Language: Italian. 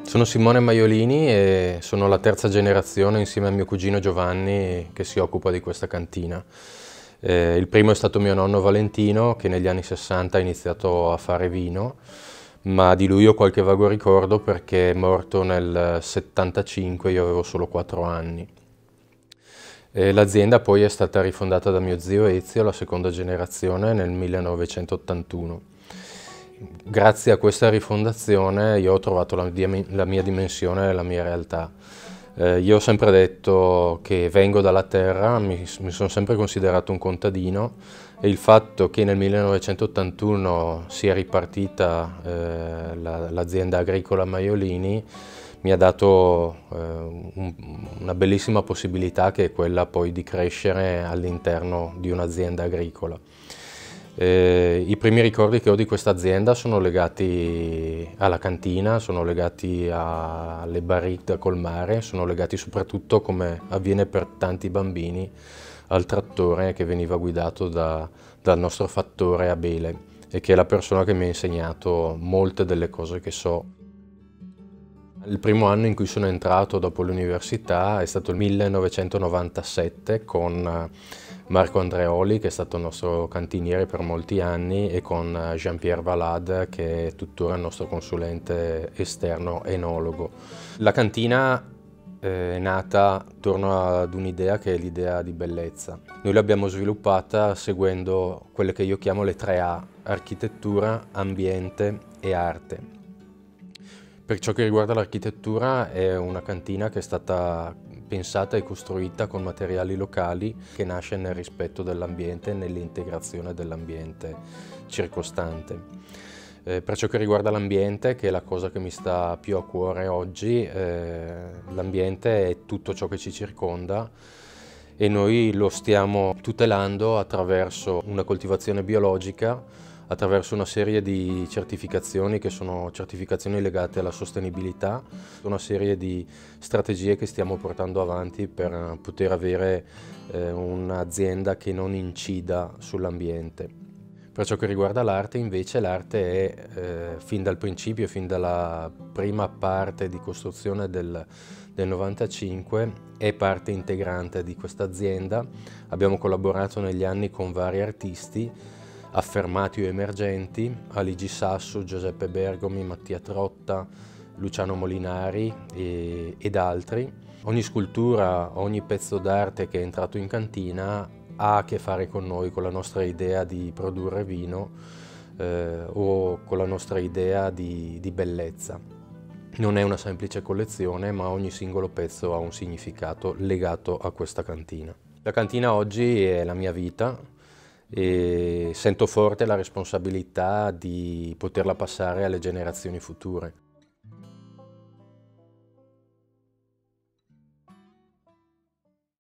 Sono Simone Maiolini e sono la terza generazione insieme a mio cugino Giovanni che si occupa di questa cantina. Il primo è stato mio nonno Valentino che negli anni 60 ha iniziato a fare vino, ma di lui ho qualche vago ricordo perché è morto nel 75, io avevo solo 4 anni. L'azienda poi è stata rifondata da mio zio Ezio, la seconda generazione, nel 1981. Grazie a questa rifondazione io ho trovato la mia dimensione e la mia realtà. Io ho sempre detto che vengo dalla terra, mi sono sempre considerato un contadino e il fatto che nel 1981 sia ripartita l'azienda agricola Maiolini mi ha dato una bellissima possibilità che è quella poi di crescere all'interno di un'azienda agricola. I primi ricordi che ho di questa azienda sono legati alla cantina, sono legati alle barrique da colmare, sono legati soprattutto, come avviene per tanti bambini, al trattore che veniva guidato dal nostro fattore Abele e che è la persona che mi ha insegnato molte delle cose che so. Il primo anno in cui sono entrato dopo l'università è stato il 1997 con Marco Andreoli, che è stato il nostro cantiniere per molti anni, e con Jean-Pierre Valade, che è tuttora il nostro consulente esterno enologo. La cantina è nata attorno ad un'idea che è l'idea di bellezza. Noi l'abbiamo sviluppata seguendo quelle che io chiamo le 3A: architettura, ambiente e arte. Per ciò che riguarda l'architettura è una cantina che è stata pensata e costruita con materiali locali, che nasce nel rispetto dell'ambiente e nell'integrazione dell'ambiente circostante. Per ciò che riguarda l'ambiente, che è la cosa che mi sta più a cuore oggi, l'ambiente è tutto ciò che ci circonda e noi lo stiamo tutelando attraverso una coltivazione biologica, attraverso una serie di certificazioni che sono certificazioni legate alla sostenibilità, una serie di strategie che stiamo portando avanti per poter avere un'azienda che non incida sull'ambiente. Per ciò che riguarda l'arte, invece, l'arte è fin dal principio, fin dalla prima parte di costruzione del 95, è parte integrante di questa azienda. Abbiamo collaborato negli anni con vari artisti affermati o emergenti: Aligi Sasso, Giuseppe Bergomi, Mattia Trotta, Luciano Molinari ed altri. Ogni scultura, ogni pezzo d'arte che è entrato in cantina ha a che fare con noi, con la nostra idea di produrre vino o con la nostra idea di bellezza. Non è una semplice collezione, ma ogni singolo pezzo ha un significato legato a questa cantina. La cantina oggi è la mia vita e sento forte la responsabilità di poterla passare alle generazioni future.